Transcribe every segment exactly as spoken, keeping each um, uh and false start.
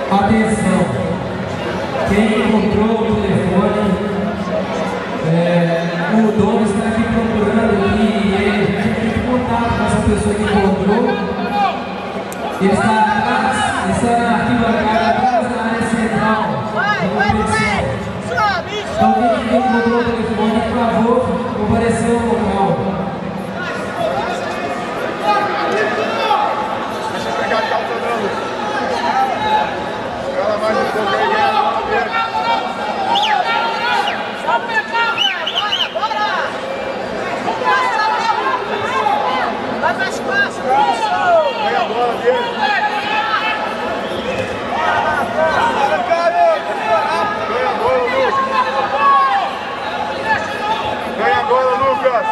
Atenção, quem encontrou o telefone, é, o dono está aqui procurando e ele tem contato com essa pessoa que encontrou. Ele está atrás, ele está na arquibancada atrás da área central. Então quem encontrou o telefone, por favor, comparecer ao local. Ganha a bola dele. Ganha a bola, Lucas. Ganha a bola, Lucas.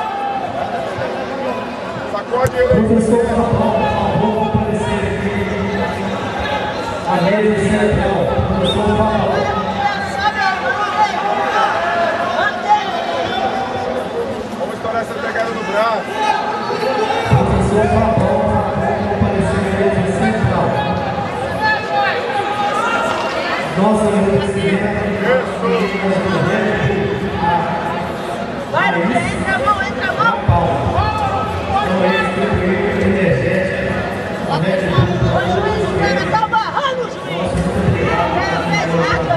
Sacode ele. Professor Fabão, vou comparecer aqui. A média central, professor Fabão. Vamos estourar essa pegada no braço. Professor Fabão, vou comparecer a média central. Nossa agradecimento. Vai, entra a mão, entra a mão. Então, esse tempo energético, a média O juiz, o cara tá barrando o juiz. Não fez nada.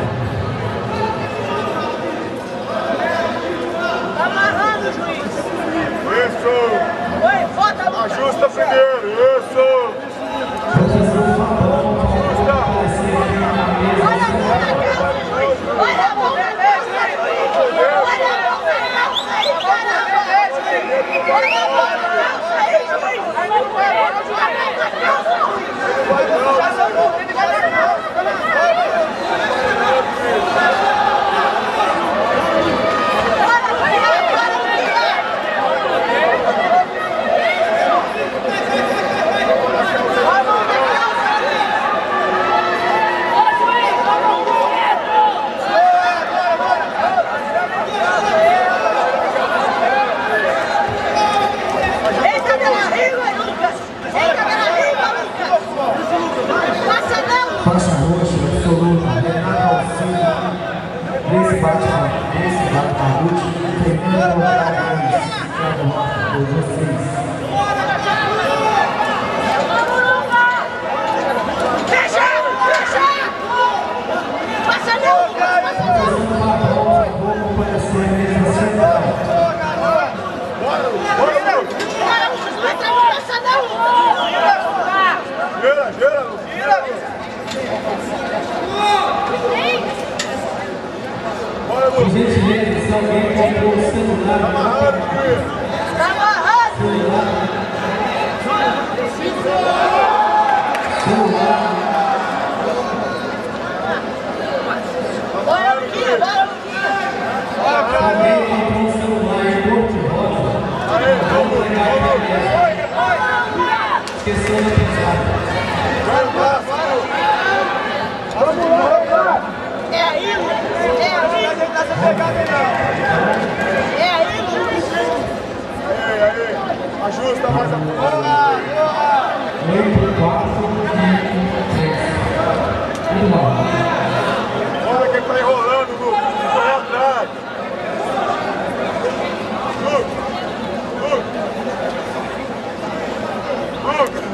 Tá amarrando o juiz. Isso. Oi, volta, Lucas. Ajusta primeiro. Isso. professor Fabão, Ajusta. Olha a mão na calça, juiz. Olha a mão na calça, juiz. Olha a mão na calça aí, cara. Olha a mão na calça aí, juiz. Olha a mão na calça. Eita pela riba, Lucas. Eita pela riba, Lucas. Passa não. faixa roxa, absoluta, Renato Alcino, nesse bate-papo, nesse bate-papo, terminando o horário dois, Thiago Rocha, por vocês. Fecha, fecha. Passa não, Lucas. Passa não. Professor Fabão, vou comparecer a mesa central. Cara, Lucas, não entra, não passa não. Gira, gira, Lucas. Bora, Por Lucas. gentileza, se alguém comprou o celular, Amarrado, juiz. Tá amarrado. celular, celular, Bora, Luquinha, bora, Luquinha. alguém comprou o celular em Porto Rosa, Aí, vamos, vamos. esqueceu da pesada. Vai, vai, vai. Vamos lá, vai. É aí, Lucas. É aí. É aí, Lucas. Aí, aí. Ajusta mais a bola. oito, quatro, três. Tudo bom. Olha quem tá enrolando, Lucas. Foi atrás. Lucas. Lucas. Lucas.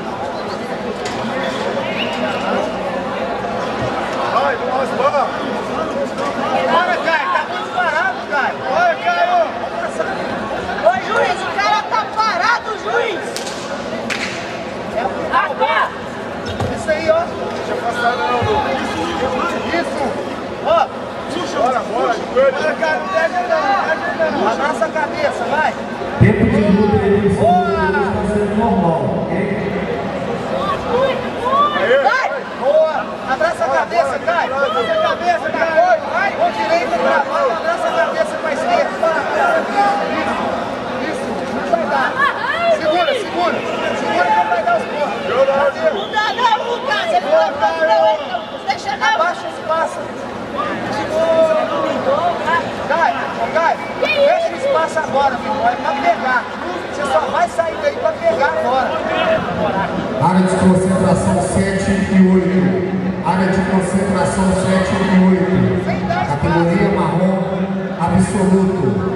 Vai, vamos raspar. Bora, Caio. Tá muito parado, Caio. Bora, Caio. Oi, juiz. O cara tá parado, juiz. Agora. Isso aí, ó. Deixa passar não, Lucas. Isso. Ó. Bora, bora. Bora, cara. Não pega não. Não. Abraça a cabeça, vai. Tempo de luta aí, está sendo normal, ok? Aí. Vai. Boa. Abraça a cabeça, Caio. Abraça a cabeça, Caio. Vai. Com direita pra mão. Abraça a cabeça pra esquerda. Isso. Não vai dar. Segura, segura. Segura que vai dar os pontos. Não dá não, Lucas. Ele não tá não. Deixa não. Abaixa os passos. Cai, cai. Fecha o espaço agora, meu. É pra pegar. Você só vai sair daí pra pegar agora. Área de concentração sete e oito. área de concentração sete oito, categoria marrom absoluto.